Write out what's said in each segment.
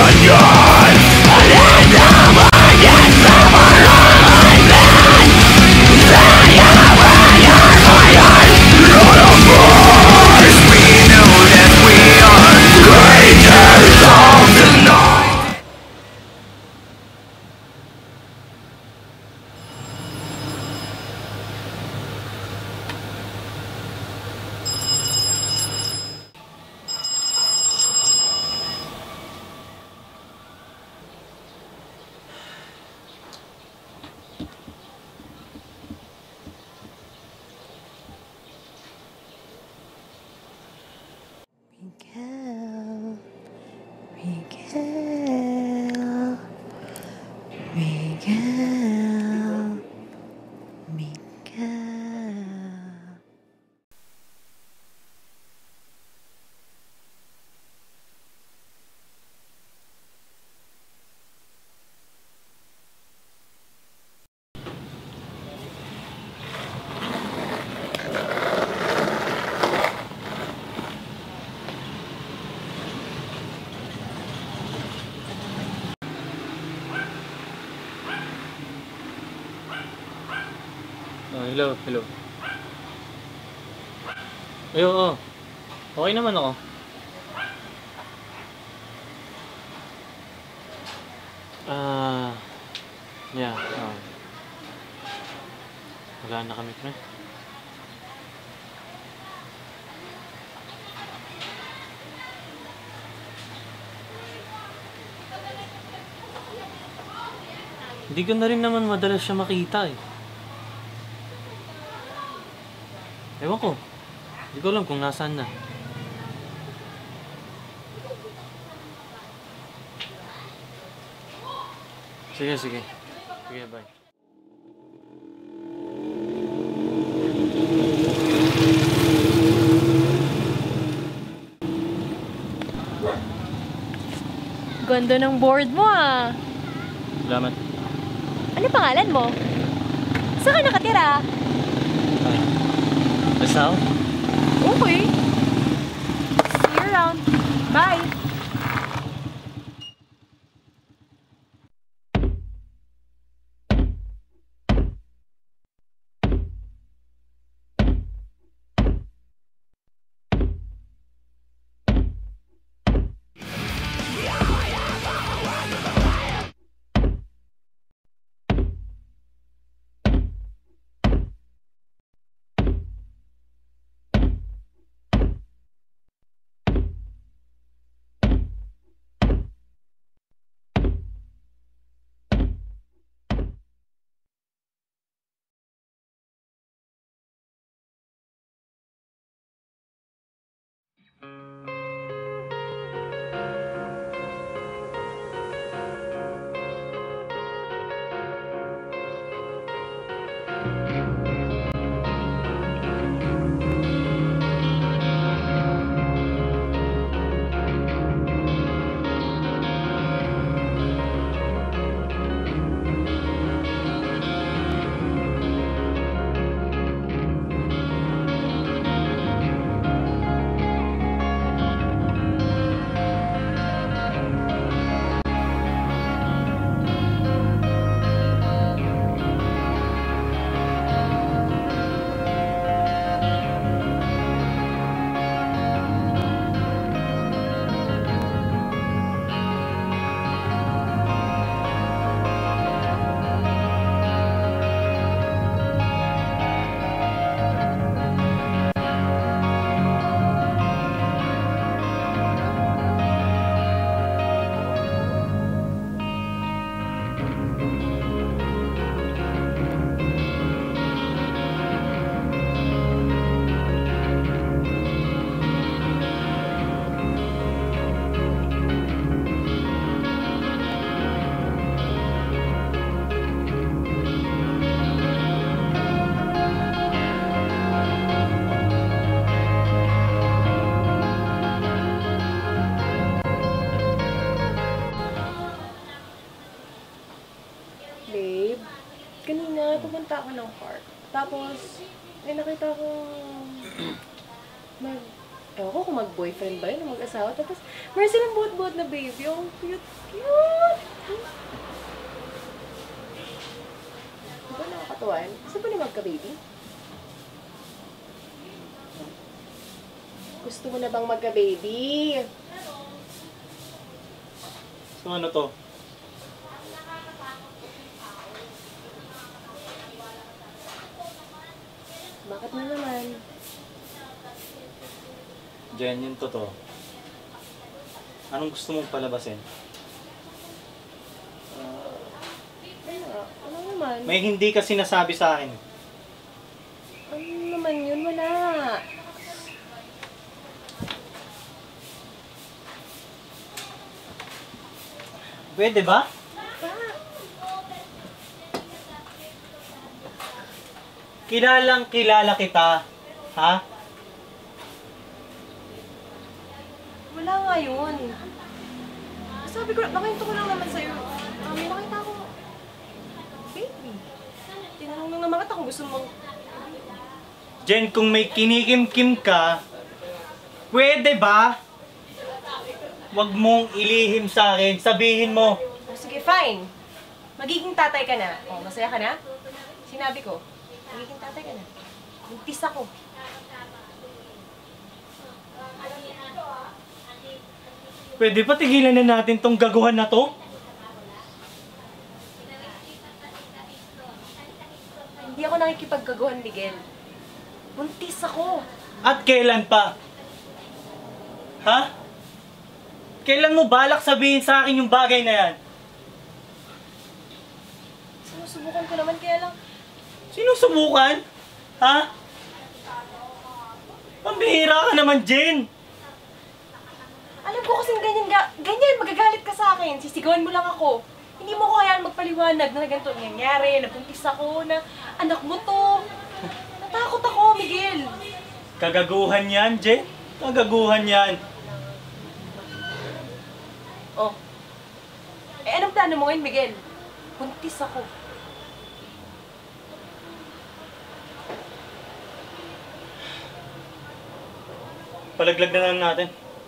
Hello. Ay, oo. Okay naman ako. Yeah. Wala na kami, pre. Hindi ko na rin naman madalas siya makita eh. Ewan ko. Hindi ko alam kung nasaan na. Sige. Sige, bye. Ganda ng board mo ah. Salamat. Ano pangalan mo? Saan ka nakatira? Basta ako? Okay. See you around. Bye! pumunta ako ng park. Tapos, may nakita akong Ewan ko kung mag-boyfriend ba yun o mag-asawa. Tapos, meron silang buot-buot na baby. Yung cute, cute. Diba nakakatuwa yun? Gusto ba niya magka-baby? Gusto mo na bang magka-baby? So ano to? Bakit na naman? Jen, yung totoo. Anong gusto mong palabasin? Ano naman? May hindi ka sinasabi sa akin. Ano naman yun? Wala. Pwede ba? Kilalang kilala kita. Ha? Wala nga yun. Sabi ko, nakita ko lang naman sa'yo. May nakita ko, baby. Tinanong lang naman kita kung gusto mong... Jen, kung may kinikim-kim ka, pwede ba? Huwag mong ilihim sa akin. Sabihin mo. Oh, sige, fine. Magiging tatay ka na. Oh, masaya ka na? Sinabi ko, magiging tatay ka na. Buntis ako. Pwede pa tigilan na natin tong gaguhan na to? Hindi ako nakikipagkaguhan, Miguel. Buntis ako. At kailan pa? Ha? Kailan mo balak sabihin sa akin yung bagay na yan? Sinusubukan ko naman, kaya lang... Sinusubukan? Ha? Pambihira ka naman, Jen! Alam ko kasing ganyan, magagalit ka sa akin. Sisigawan mo lang ako. Hindi mo ko hayaan magpaliwanag na ganito nangyayari, na buntis ako, na anak mo to. Natakot ako, Miguel. Kagaguhan yan, Jen. Kagaguhan yan. Oh. Anong plano mo ngayon, Miguel? Buntis ako. Palaglag na lang natin.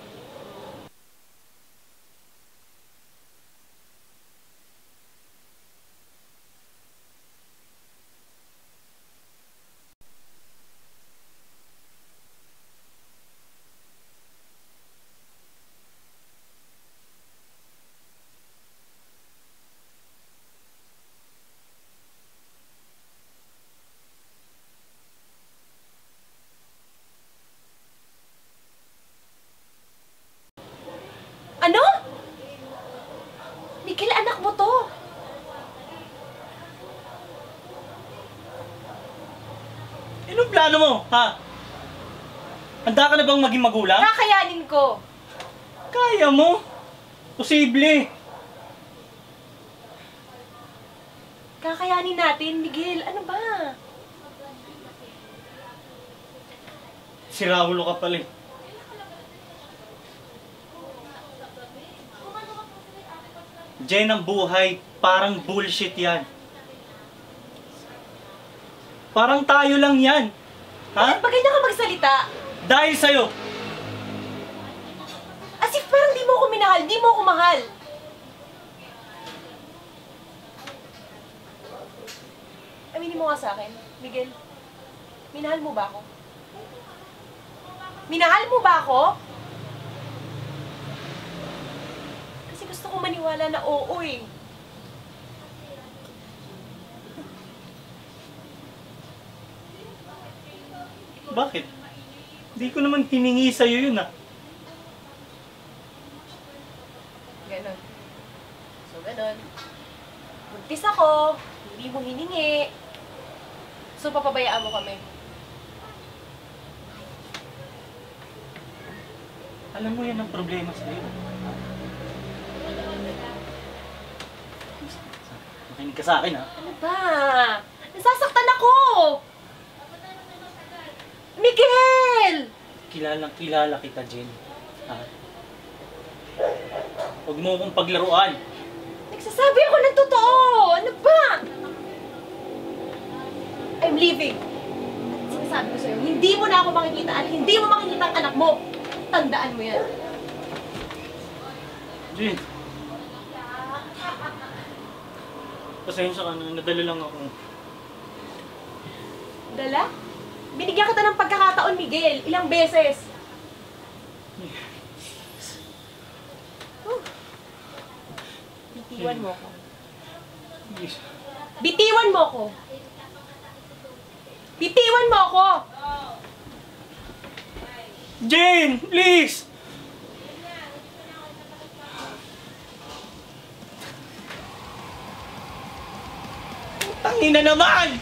Ano? Miguel, anak mo to. Anong plano mo, ha? Handa ka na bang maging magulang? Kakayanin ko. Kaya mo? Posible. Kakayanin natin, Miguel. Ano ba? Si Raulo ka pala eh. Jen, ang buhay, parang bullshit yan. Parang tayo lang yan. Ha? Bakit ganyan ka magsalita? Dahil sa'yo. As if parang di mo ako minahal, di mo ako mahal. Aminin mo nga sa akin, Miguel. Minahal mo ba ako? Minahal mo ba ako? Kasi gusto ko maniwala na oo eh. Bakit? Hindi ko naman hiningi sa'yo yun ah. Ganon. So, ganon. Buntis ako, hindi mo hiningi. So, papabayaan mo kami. Alam mo yan ang problema sa'yo. Makinig ka sa akin ha. Ano ba? Nasasaktan ako! Miguel! Kilalang kilala kita, Jen. Ha? Huwag mo akong paglaruan. Nagsasabi ako ng totoo! Ano ba? I'm leaving. At sinasabi ko sa'yo, hindi mo na ako makikita at hindi mo makikita kitang anak mo. Tandaan mo yan. Jin. Pasensya ka na, nadala lang ako. Dala? Binigyan kita ng pagkakataon, Miguel. Ilang beses. Bitiwan mo ko. Please. Bitiwan mo ko! Bitiwan mo ko! Jane! Please! Tangina naman!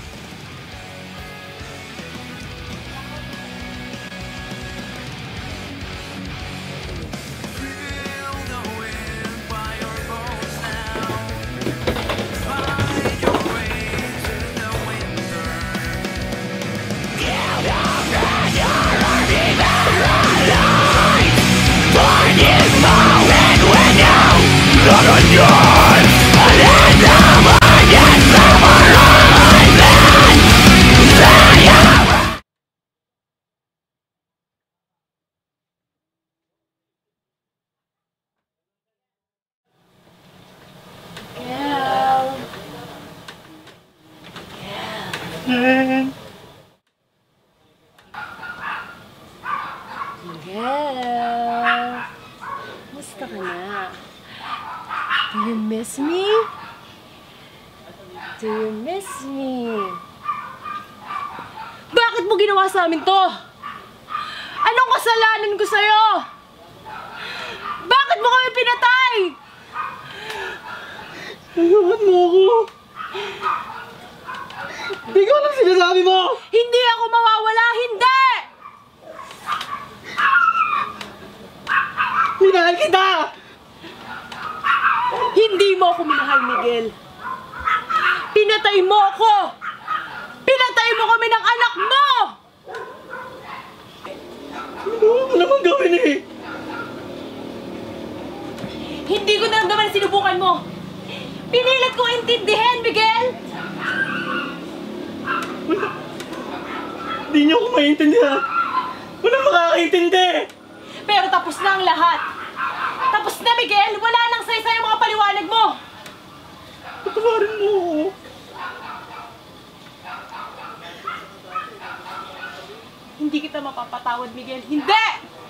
Miguel, musta ka na? Do you miss me? Do you miss me? Bakit mo ginawa sa amin to? Anong kasalanan ko sa'yo? Bakit mo kami pinatay? Tulungan mo ako! Hindi ko alam sinasabi mo! Hindi ako mawawala, hindi! Minahal kita! Hindi mo ako minahal, Miguel. Pinatay mo ako! Pinatay mo kami ng anak mo! Ano ko naman gawin eh? Hindi ko naramdaman ang sinubukan mo. Pinilit kong intindihin, Miguel! Hindi niyo ako maintindihan. Walang makakaintindi. Pero tapos na ang lahat. Tapos na, Miguel! Wala nang saysay ang mga paliwanag mo! Patawarin mo ako. Hindi kita mapapatawad, Miguel. Hindi!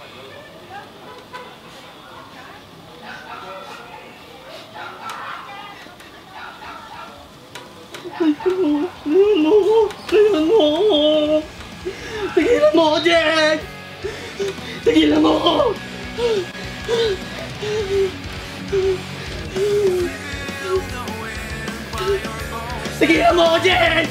Tigilan mo ako. Tigilan mo ako. Tigilan mo ako, Jen! Tigilan mo ako. Tigilan mo ako, Jen!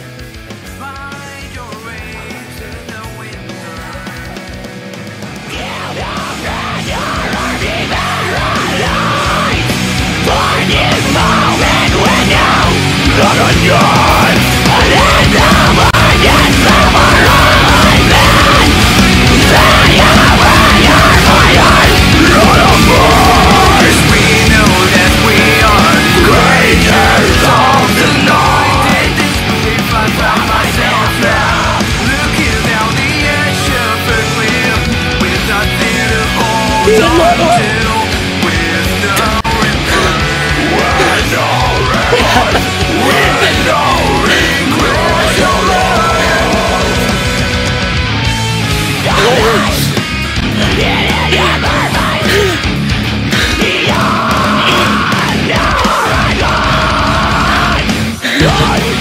God!